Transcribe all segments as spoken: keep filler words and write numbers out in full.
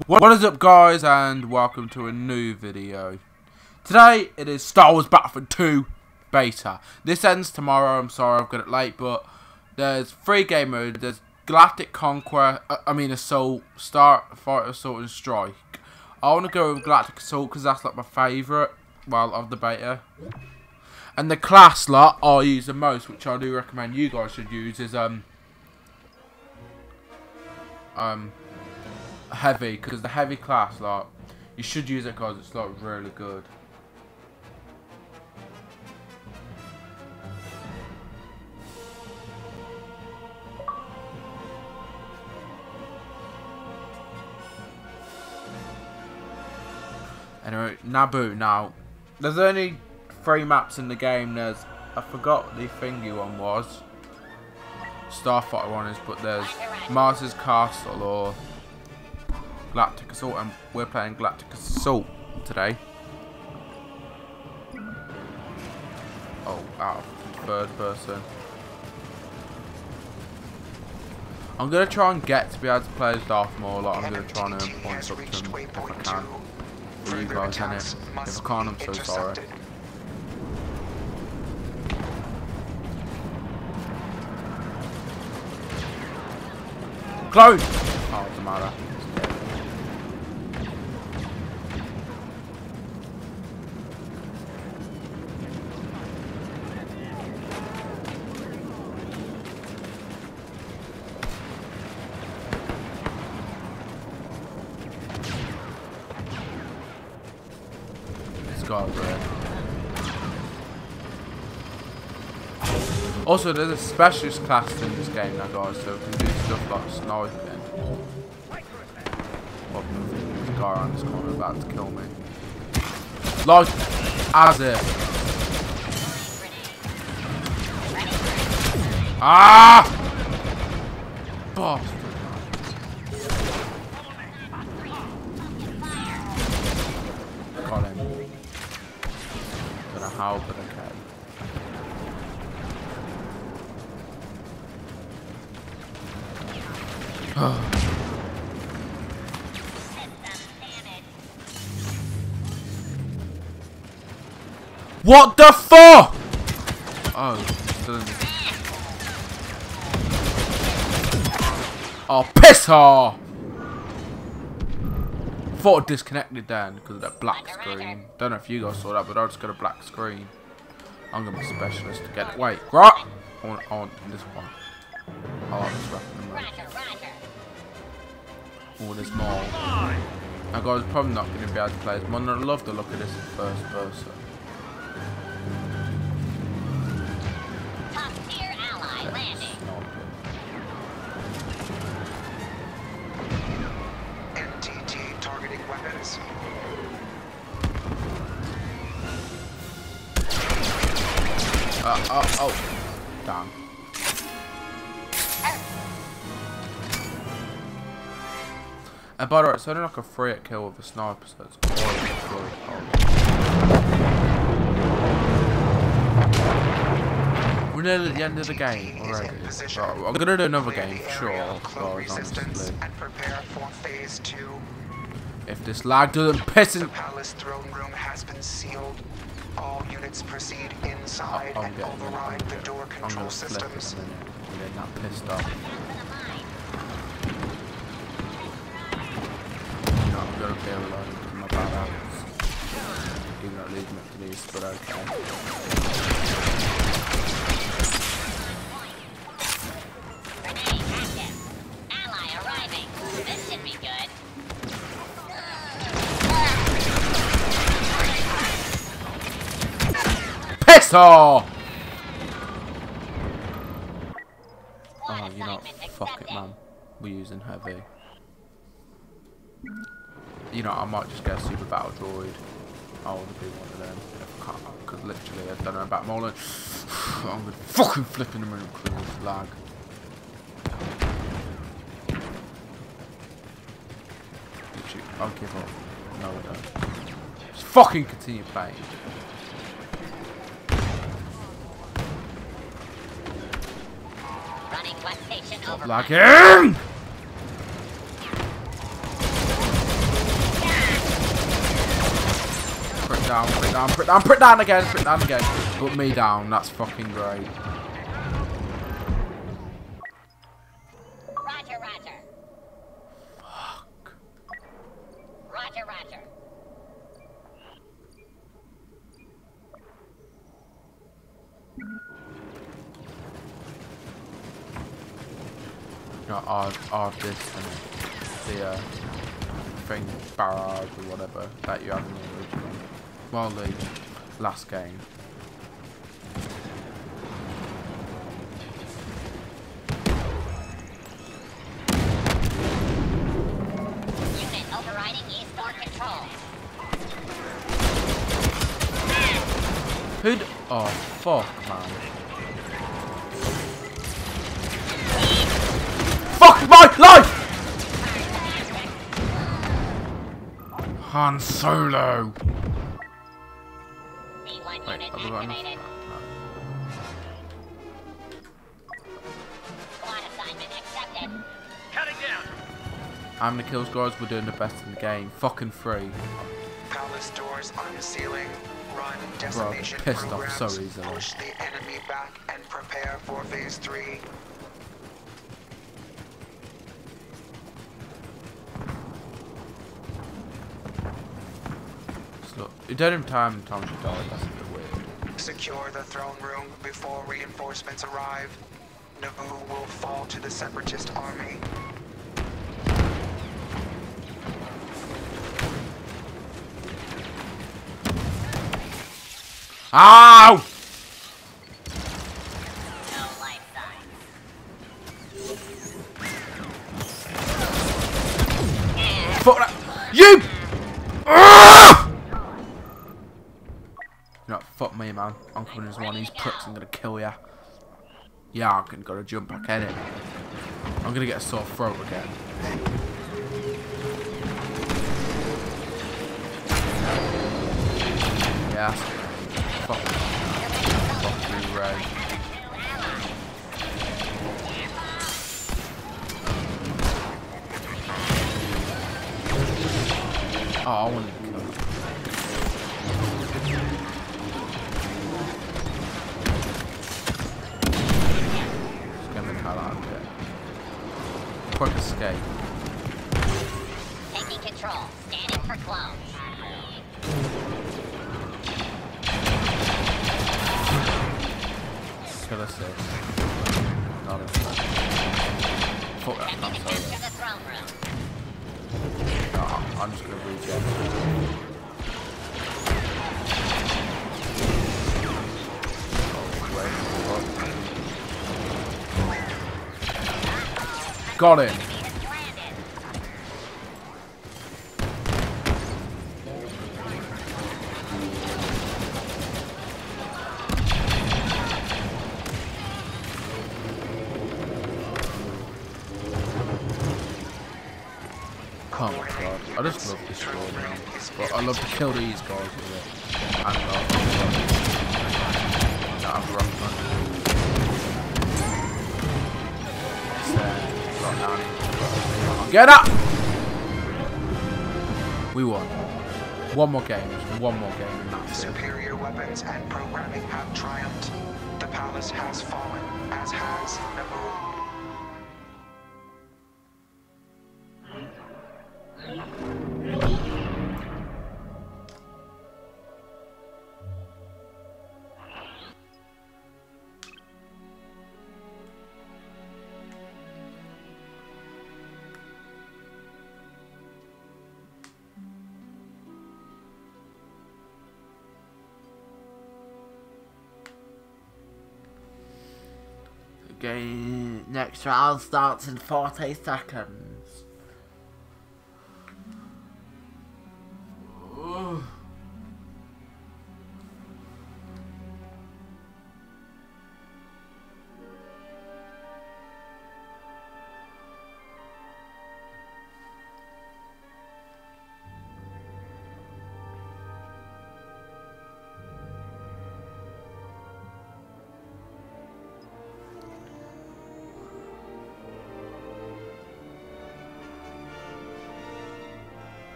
What is up, guys, and welcome to a new video. Today it is Star Wars Battlefront two beta. This ends tomorrow. I'm sorry I've got it late, but there's three game modes. There's Galactic Conquest, uh, I mean Assault, Start, Fight, Assault, and Strike. I want to go with Galactic Assault because that's like my favourite, well, of the beta. And the class lot I use the most, which I do recommend you guys should use, is um um. heavy, because the heavy class, like, you should use it because it's like really good. Anyway, Naboo. Now, there's only three maps in the game. There's, I forgot the thingy one was, Starfighter one is, but there's Mars's Castle or Galactic Assault, and we're playing Galactic Assault today. Oh, out of third person. I'm gonna try and get to be able to play as Darth Maul. Like, I'm gonna try and earn points up to him if I can. For you guys, innit? If I can't, I'm so sorry. Clone! Oh, doesn't matter. Also, there's a specialist class in this game now, guys, so we can do stuff like sniping. Oh, there's a guy around this corner about to kill me. Like, as if. Ah! Bastard. Got him. Don't know how, but okay. What the fuck? Oh, still in. Oh, piss off! Thought it disconnected then because of that black screen. Don't know if you guys saw that, but I just got a black screen. I'm gonna be a specialist to get it. Wait, right? I want, I want this one. I like this weapon. Oh, there's more. Now, guys, probably not going to be able to play this one. I love the look of this in first person. Top tier ally landing. N T T targeting weapons. Uh, oh, oh. Damn. And by the way, it's only like a three hit kill with a sniper, so it's quite good. We're nearly at the end of the game already. Right, I'm gonna do another game for sure, guys, honestly. If this lag doesn't piss in. The palace throne room has been sealed. All units proceed inside oh, and getting, override the door control systems. I'm getting that pissed off. I'm gonna feel alone with my bad habits. Even though it leads me to these, but okay. Grenade active. Ally arriving. This should be good. Piss off! Oh, you know, fuck it, man. We're using heavy. You know, I might just get a super battle droid. I want to be one of them if I can't, because literally I don't know about Molan. I'm gonna fucking flip in the middle because of lag. Literally, I'll give up. No, I don't. Just fucking continue playing. Running quest station Stop lagging! down, put it down, put it down, put it down again, put it down again. Put me down, that's fucking great. Roger, roger. Fuck. Roger, roger. Not odd, odd this and the uh, thing, barrage or whatever that you have in the original. Well, the last game. Unit overriding eastbound control. Who'd? Oh fuck, man. Fuck my life! Han Solo. B one Wait, unit have we got activated. enough? Squad assignment accepted. Cutting down. How many kills, guys? We're doing the best in the game. Fucking free. Palace doors unsealing. Run Bro, decimation pissed off programs. so easily. Push the enemy back and prepare for phase three. Just look, you don't have time time to die. That's a bit weird. Secure the throne room before reinforcements arrive. Naboo will fall to the Separatist army. Ow! No life signs. Fuck that! You! Ah! You know, fuck me, man. I'm coming as one of these pricks. I'm gonna kill ya. Yeah, I'm gonna gotta jump back in it. I'm gonna get a sore throat again. Yeah. Fuck. Fuck you, Ray. Oh, I wanted to kill him. Just get the hell out of here. Quick escape. Taking control. Scanning for clones. Kill assist. Not a fuck that, Checking I'm to sorry. capture the throne room. No, I'm just gonna reject. Oh, wait, what? Got him. Enemy has landed. Oh my god, I just love this story now. But I love to kill these guys with it. And uh, nah, I'm rough, man. It's there. Got down here. Get up! We won. One more game, just one more game, and that's it. Superior weapons and programming have triumphed. The palace has fallen, as has Naboo. Game next round starts in forty seconds. Ooh.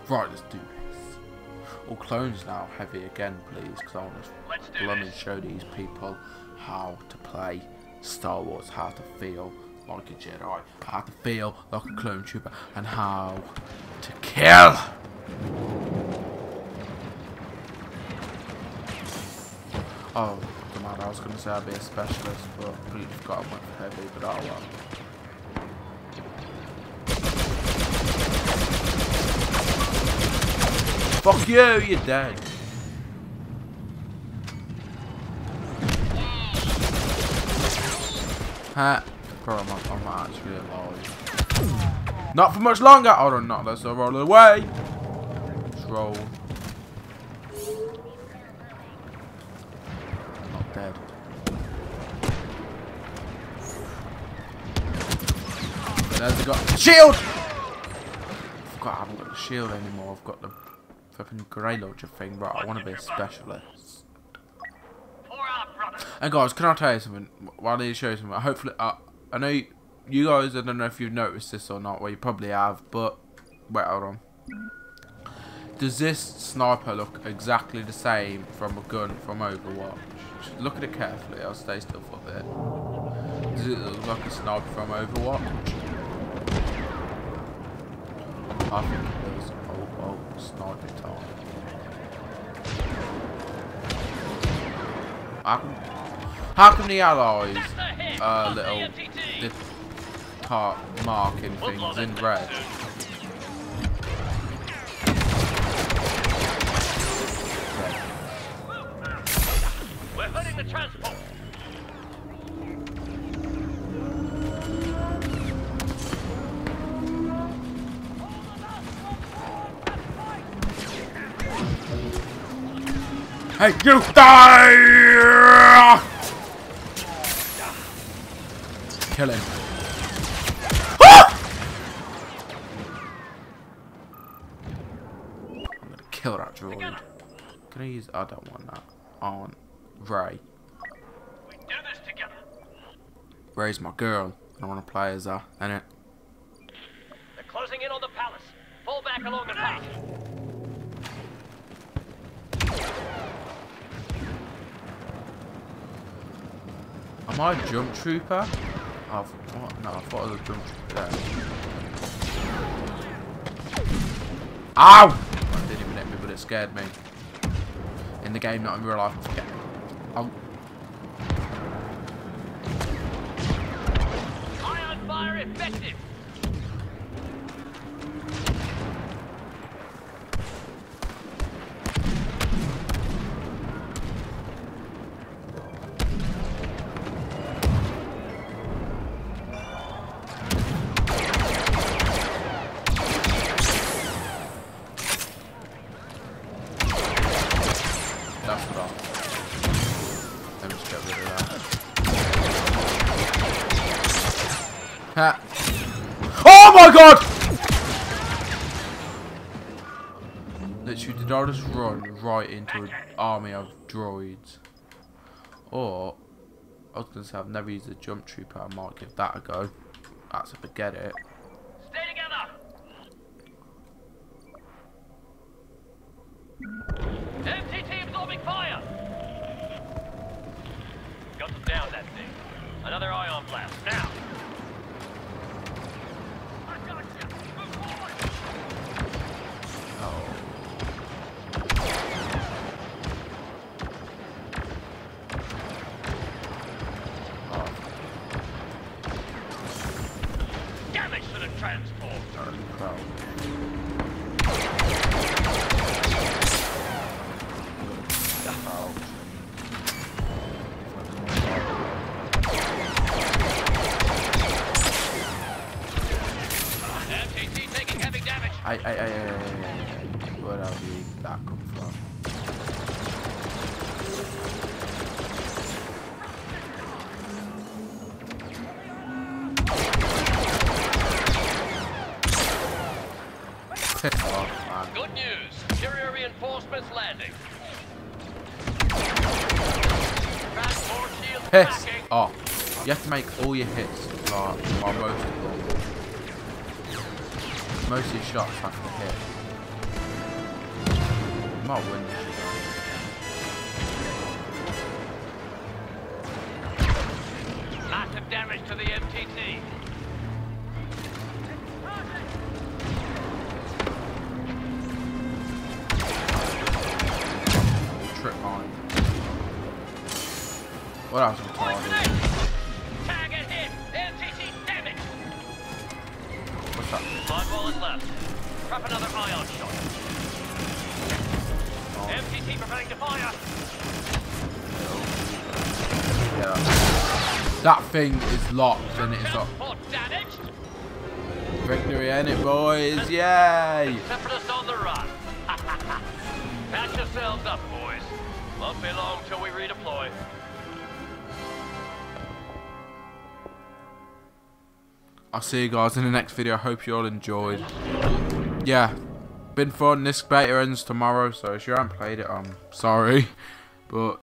Right, let's do this. All clones now, heavy again, please, because I want to blooming show these people how to play Star Wars, how to feel like a Jedi, how to feel like a clone trooper, and how to kill. Oh, come on, I was going to say I'd be a specialist, but I completely forgot I went for heavy, but oh well. Fuck you, you're dead. Ha. Bro, I'm, I'm actually alive. Not for much longer. Hold on, not let's roll away. Let's roll. Not dead. There's the got shield. I forgot I haven't got the shield anymore. I've got the flipping grey launcher thing, but I want to be a specialist. And guys, can I tell you something? While I need to show you something, hopefully, uh, I know you, you guys, I don't know if you've noticed this or not, well you probably have, but, wait, hold on. Does this sniper look exactly the same from a gun from Overwatch? Just look at it carefully, I'll stay still for a bit. Does it look like a sniper from Overwatch? I think it does. Oh, oh, sniper time. How come, how come the allies uh, little the part marking things in red? We're heading the transport. Hey, you die! Kill him. Ah! I'm gonna kill that droid. Can I use? I don't want that. I want Ray. We do this together. Ray's my girl. I want to play as her, innit? They're closing in on the palace. Fall back along the path. Am I a jump trooper? Oh, what? No, I thought I was a jump trooper there. Ow! That didn't even hit me, but it scared me. In the game, not in real life. Oh. Ion fire effective. That's what I Let me just get rid of that. Ha. Oh my god! Literally, did I just run right into an army of droids? Or, I was going to say I've never used a jump trooper, I might give that a go. That's a forget it. Stay together. M T T absorbing fire! Got to down that thing. Another ion blast, now! I got you! Move forward! Oh. Oh. Damage to the transport! Holy crap. I, I, I, I, I, where did that come from? Piss off, man. Good news. Carrier reinforcements landing. Transport shields Piss backing. off. You have to make all your hits, like, while most of them. Most of your shots have to hit. might win this. Massive damage to the M T T. Trip mine. What else am I Target hit! M T T damage! What's that? Line ball is left. Trap another ion shot. Oh. M T T preparing to fire. Yeah. That thing is locked and it's locked. Damaged. Victory in it, boys! Yay! Separatists on the run. Patch yourselves up, boys. Won't be long till we redeploy. I'll see you guys in the next video. I hope you all enjoyed. Yeah, been fun. This beta ends tomorrow, so if you haven't played it, I'm sorry. But